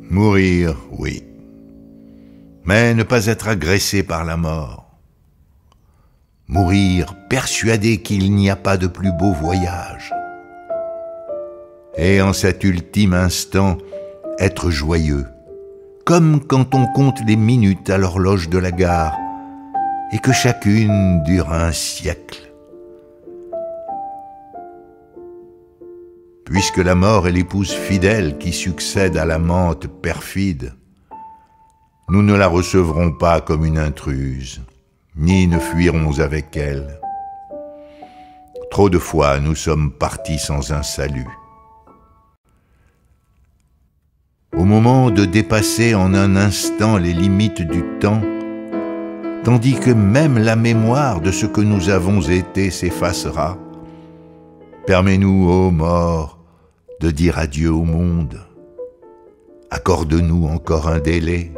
Mourir, oui, mais ne pas être agressé par la mort. Mourir persuadé qu'il n'y a pas de plus beau voyage. Et en cet ultime instant, être joyeux, comme quand on compte les minutes à l'horloge de la gare, et que chacune dure un siècle. Puisque la mort est l'épouse fidèle qui succède à l'amante perfide, nous ne la recevrons pas comme une intruse, ni ne fuirons avec elle. Trop de fois nous sommes partis sans un salut. Au moment de dépasser en un instant les limites du temps, tandis que même la mémoire de ce que nous avons été s'effacera, permets-nous, ô mort, de dire adieu au monde. Accorde-nous encore un délai.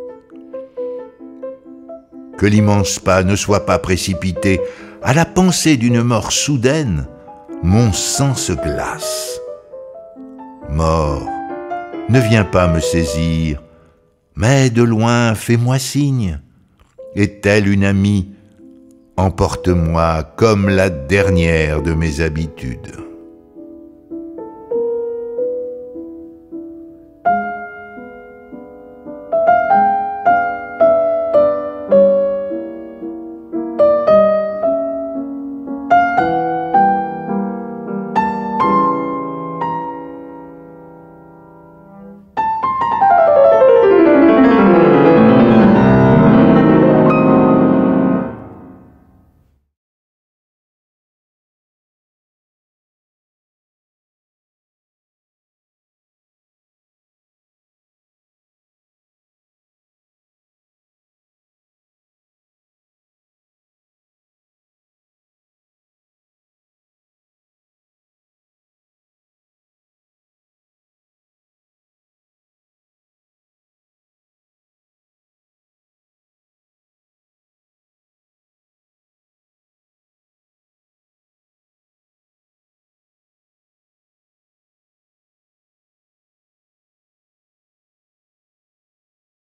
Que l'immense pas ne soit pas précipité. À la pensée d'une mort soudaine, mon sang se glace. Mort, ne viens pas me saisir, mais de loin fais-moi signe, et telle une amie, emporte-moi comme la dernière de mes habitudes.